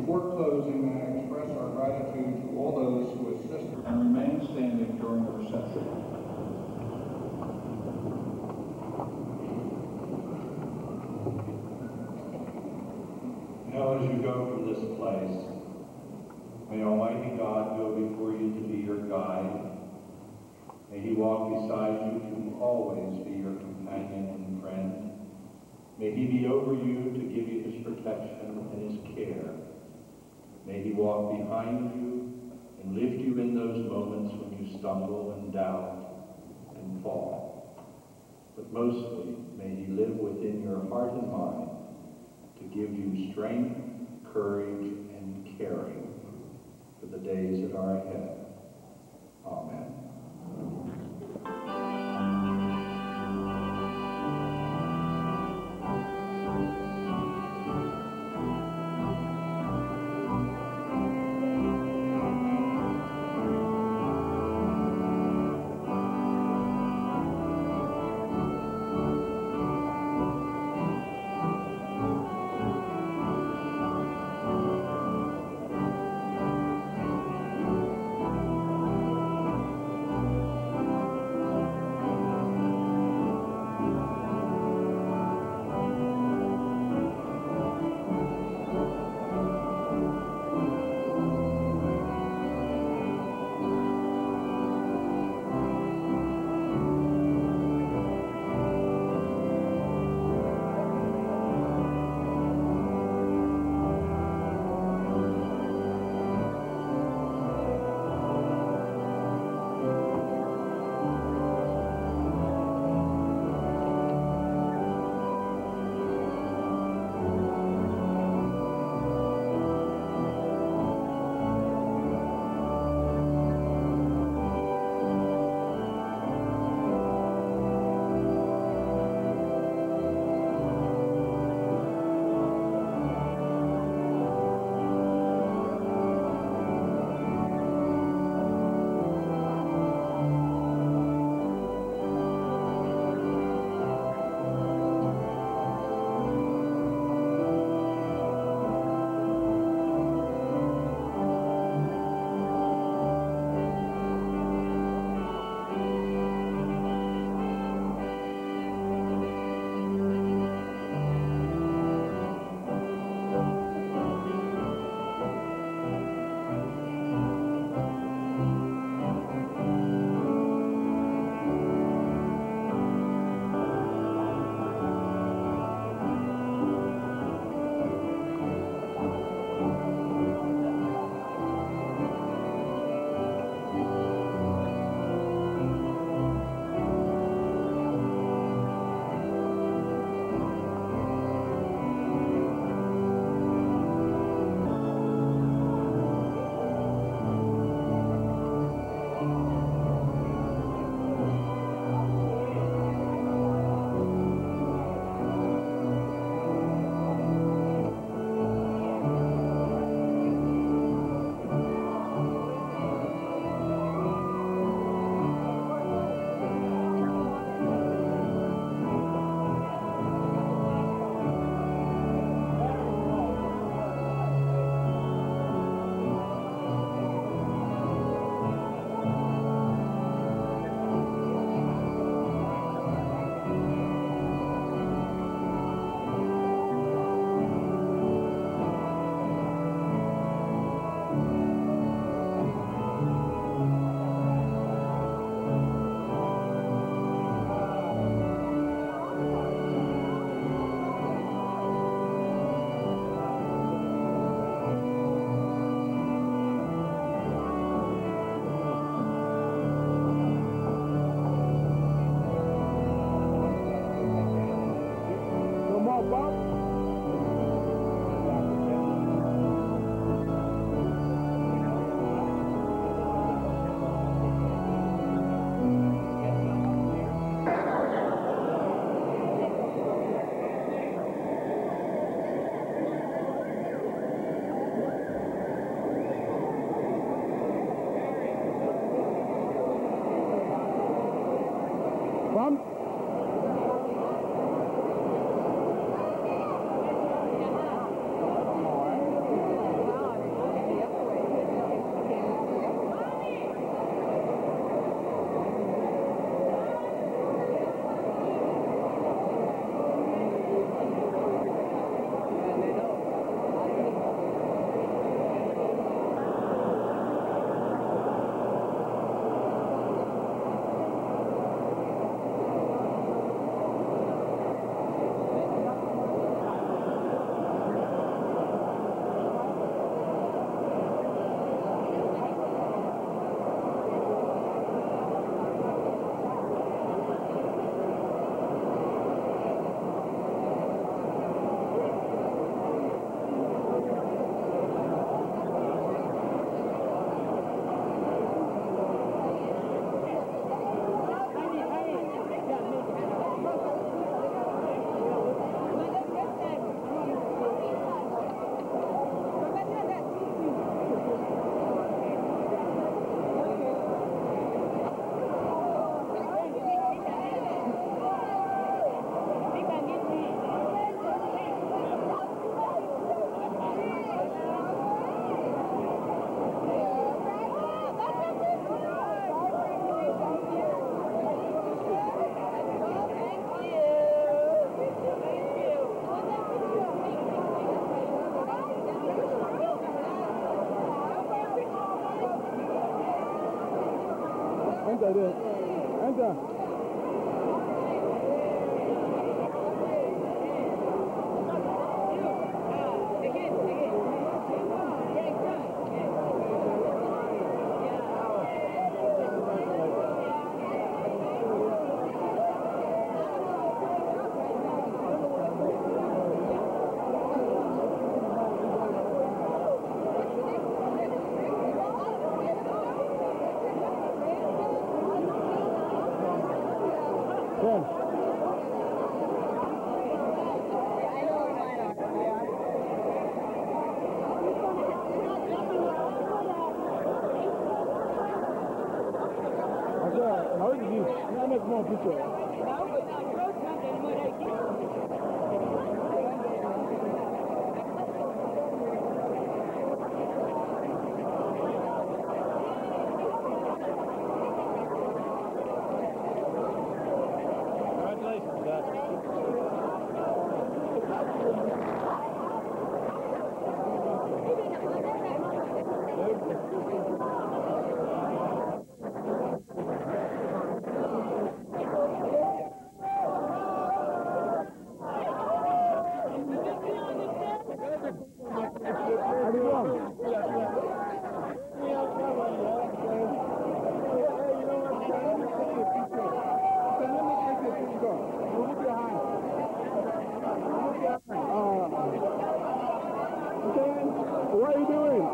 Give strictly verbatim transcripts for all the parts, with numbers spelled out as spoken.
Before closing, I express our gratitude to all those who assisted and remain standing during the reception. Now as you go from this place, may Almighty God go before you to be your guide. May he walk beside you to always be your companion and friend. May he be over you to give you his protection and his care. May he walk behind you and lift you in those moments when you stumble and doubt and fall. But mostly, may he live within your heart and mind to give you strength, courage, and caring for the days that are ahead. Amen. enter there. Enter. What are you doing?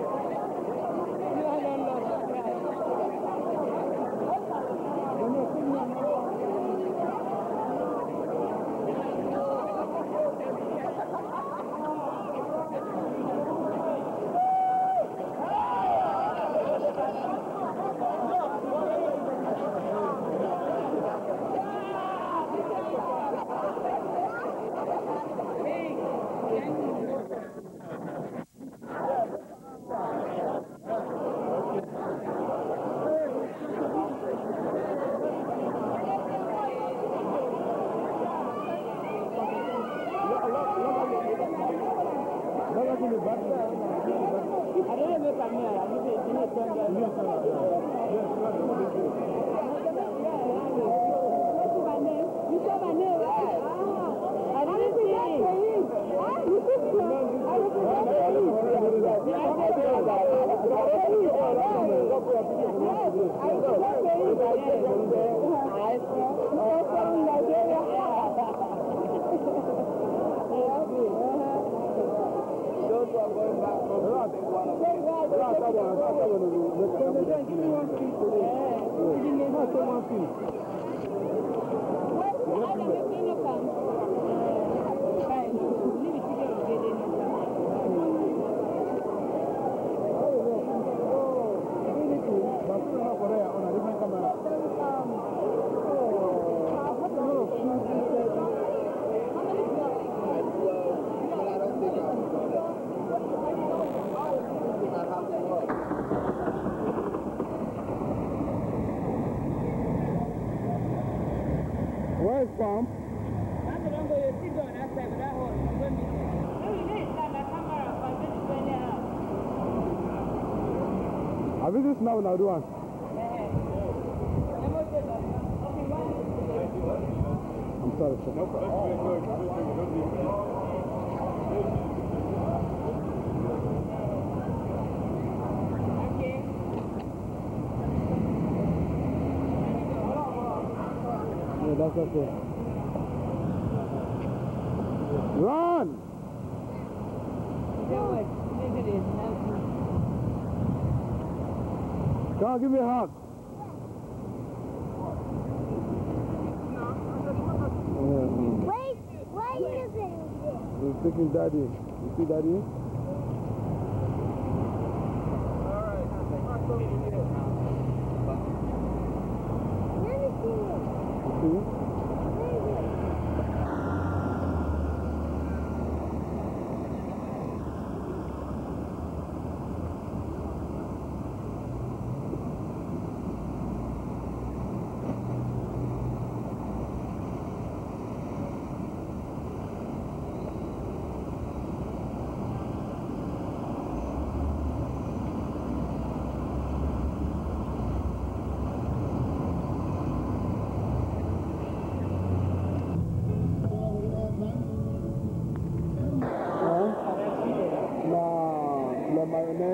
Where's Palm? Have you this now now do one? I'm sorry, sir. No Yeah, that's okay. Run! Come on, give me a hug. Wait, wait a second. He's taking daddy. You see daddy? Let me see it. You see?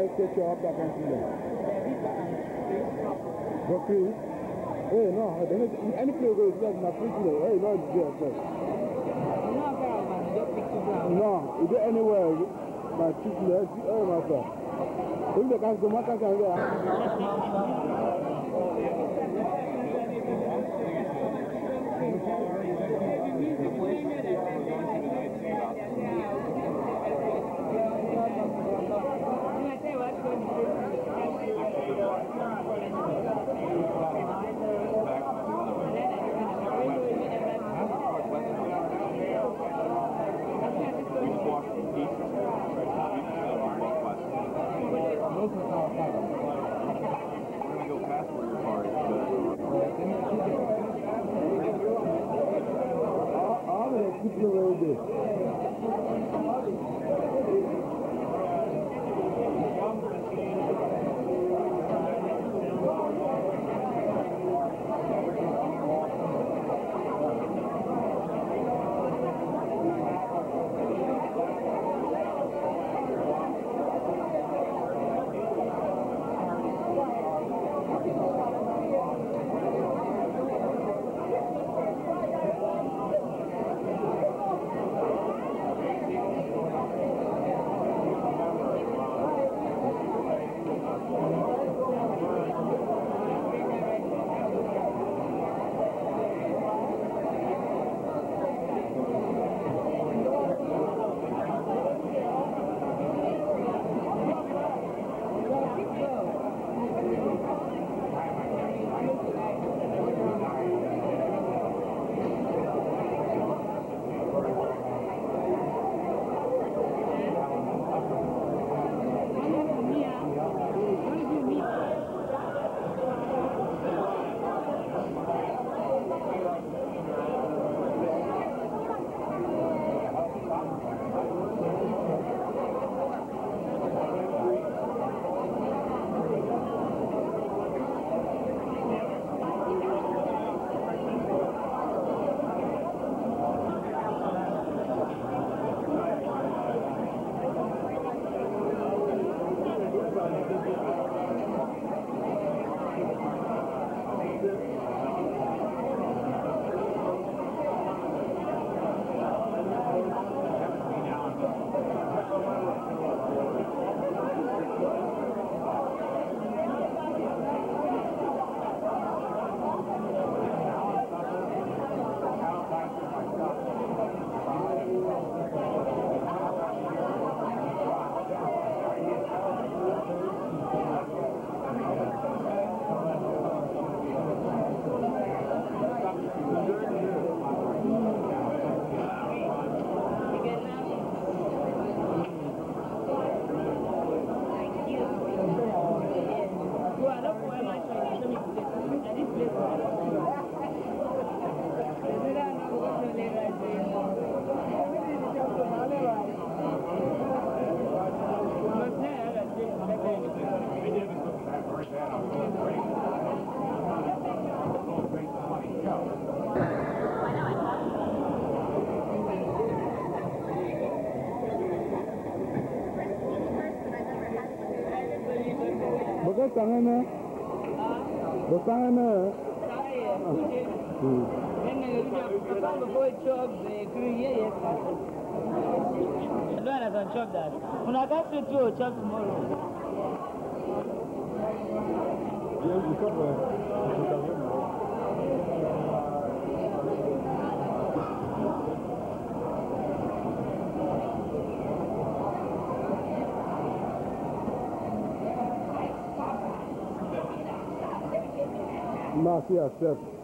catch you up back and see that. Okay. Hey, no, any place goes like my free today. Hey, no, it's there, sir. No, you go anywhere. My chicken, oh, my son. If they can't go, my can't go there. Bosangana, Bosangana. I don't chop that. When I got to do chop tomorrow. Merci à Seth.